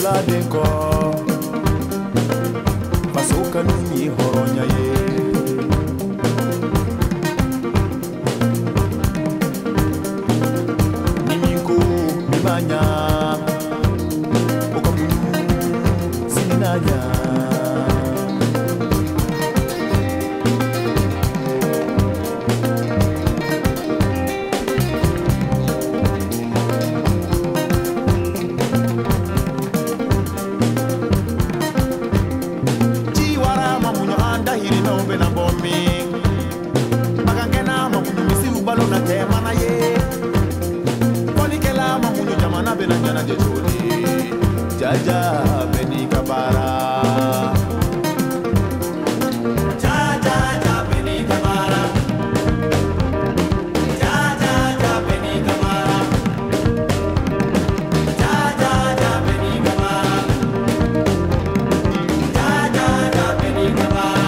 bola denko Pasuka nunyi horonya ye Niminku mimanya Okamunyu sininanya Jaja beni kabara Jaja beni kabara Jaja beni kabara Jaja beni kabara Jaja beni kabara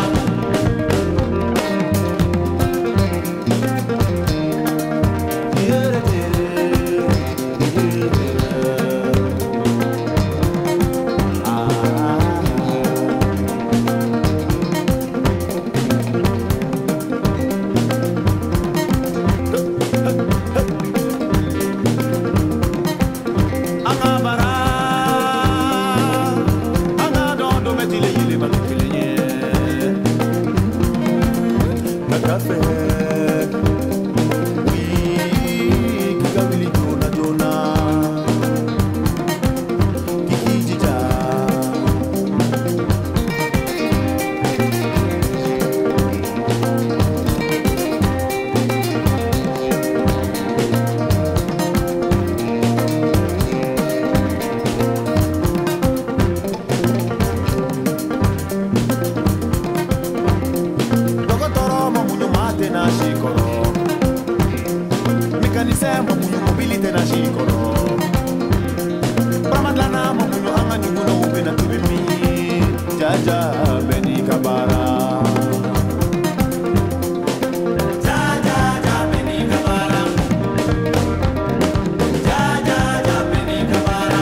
Café, oui, kikawili jona jona, kikijija. Na shikoro mekanisemo munyu mobilite na shikoro Ramadlana munyu anga nyuno ube na tubimi Jaja beni kabara Jaja beni kabara Jaja beni kabara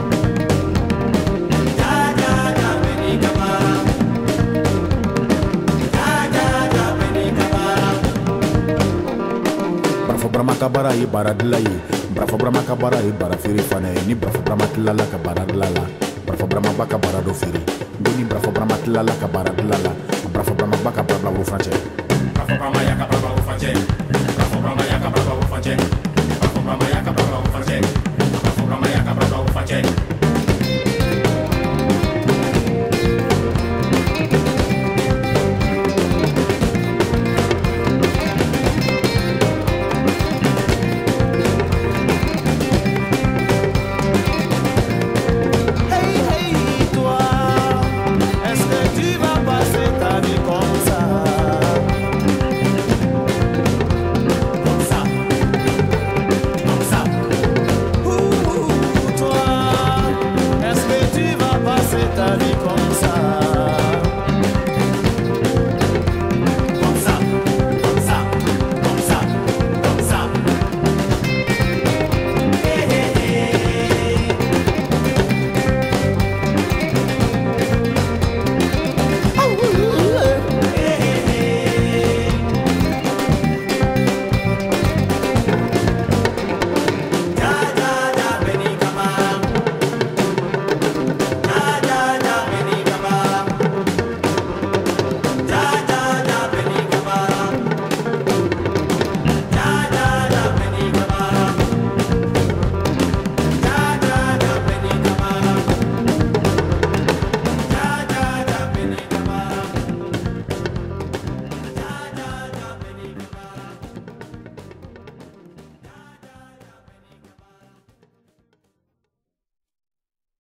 Jaja beni kabara Jaja beni kabara Brama kabara i bara dilaye brafo brama kabara i bara firi fane ni brafo brama tilala kabara dilala brafo brama baka bara do firi ni brafo brama tilala kabara dilala brafo brama baka bara bla franche brafo brama ya kabara bla franche